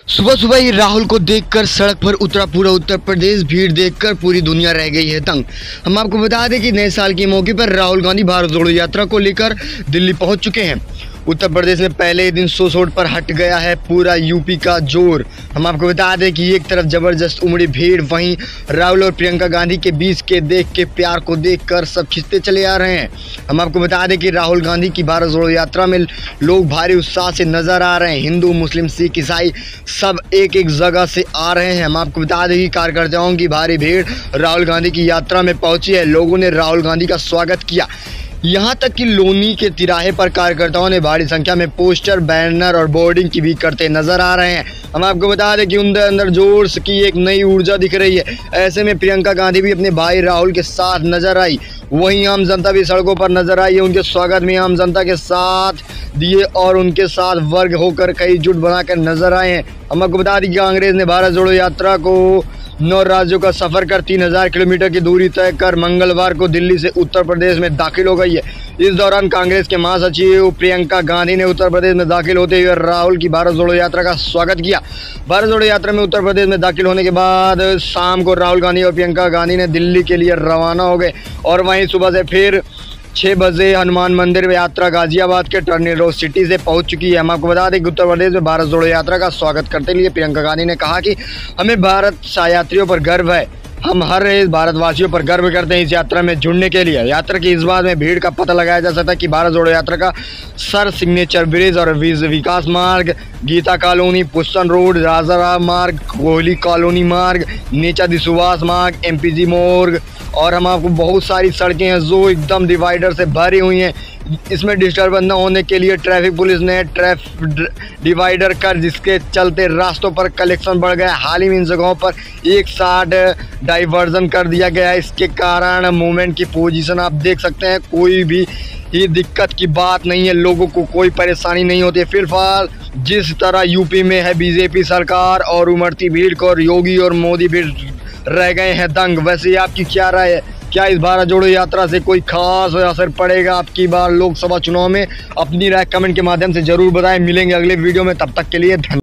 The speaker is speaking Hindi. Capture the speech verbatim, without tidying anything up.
सुबह सुबह ही राहुल को देखकर सड़क पर उतरा पूरा उत्तर प्रदेश। भीड़ देखकर पूरी दुनिया रह गई है दंग। हम आपको बता दें कि नए साल के मौके पर राहुल गांधी भारत जोड़ो यात्रा को लेकर दिल्ली पहुंच चुके हैं। उत्तर प्रदेश में पहले ही दिन सौ सोट पर हट गया है पूरा यूपी का जोर। हम आपको बता दें कि एक तरफ जबरदस्त उमड़ी भीड़, वहीं राहुल और प्रियंका गांधी के बीच के देख के प्यार को देखकर सब खिंचते चले आ रहे हैं। हम आपको बता दें कि राहुल गांधी की भारत जोड़ो यात्रा में लोग भारी उत्साह से नजर आ रहे हैं। हिंदू, मुस्लिम, सिख, ईसाई सब एक एक जगह से आ रहे हैं। हम आपको बता दें कि कार्यकर्ताओं की भारी भीड़ राहुल गांधी की यात्रा में पहुंची है। लोगों ने राहुल गांधी का स्वागत किया, यहाँ तक कि लोनी के तिराहे पर कार्यकर्ताओं ने भारी संख्या में पोस्टर, बैनर और बोर्डिंग की भी करते नजर आ रहे हैं। हम आपको बता दें कि उनके अंदर जोर की एक नई ऊर्जा दिख रही है। ऐसे में प्रियंका गांधी भी अपने भाई राहुल के साथ नजर आई। वहीं आम जनता भी सड़कों पर नजर आई है। उनके स्वागत में आम जनता के साथ दिए और उनके साथ वर्ग होकर कई जुट बनाकर नजर आए हैं। हम आपको बता दें कि कांग्रेस ने भारत जोड़ो यात्रा को नौ राज्यों का सफर कर तीन हजार किलोमीटर की दूरी तय कर मंगलवार को दिल्ली से उत्तर प्रदेश में दाखिल हो गई है। इस दौरान कांग्रेस के महासचिव प्रियंका गांधी ने उत्तर प्रदेश में दाखिल होते हुए राहुल की भारत जोड़ो यात्रा का स्वागत किया। भारत जोड़ो यात्रा में उत्तर प्रदेश में दाखिल होने के बाद शाम को राहुल गांधी और प्रियंका गांधी ने दिल्ली के लिए रवाना हो गए और वहीं सुबह से फिर छः बजे हनुमान मंदिर में यात्रा गाजियाबाद के टर्निलो सिटी से पहुंच चुकी है। हम आपको बता दें कि उत्तर प्रदेश में भारत जोड़ो यात्रा का स्वागत करते हुए प्रियंका गांधी ने कहा कि हमें भारत यात्रियों पर गर्व है। हम हर एक भारतवासियों पर गर्व करते हैं इस यात्रा में जुड़ने के लिए। यात्रा की इस बात में भीड़ का पता लगाया जा सकता है कि भारत जोड़ो यात्रा का सर सिग्नेचर ब्रिज और Vikas Marg, Geeta colony, Pushpan road, Rajaram Marg, Kohli colony मार्ग, नेताजी सुभाष मार्ग, एमपीजी मोर्ग और हम आपको बहुत सारी सड़कें हैं जो एकदम डिवाइडर से भरी हुई हैं। इसमें डिस्टर्बेंस न होने के लिए ट्रैफिक पुलिस ने ट्रैफिक डिवाइडर कर, जिसके चलते रास्तों पर कलेक्शन बढ़ गया। हाल ही में इन जगहों पर एक साथ डाइवर्जन कर दिया गया है। इसके कारण मूवमेंट की पोजीशन आप देख सकते हैं। कोई भी ये दिक्कत की बात नहीं है, लोगों को कोई परेशानी नहीं होती है। फिलहाल जिस तरह यूपी में है बीजेपी सरकार और उमड़ती भीड़ को और योगी और मोदी भी रह गए हैं दंग। वैसे आपकी क्या राय है? क्या इस भारत जोड़ो यात्रा से कोई खास असर पड़ेगा आपकी बार लोकसभा चुनाव में? अपनी राय कमेंट के माध्यम से जरूर बताएं। मिलेंगे अगले वीडियो में, तब तक के लिए धन्यवाद।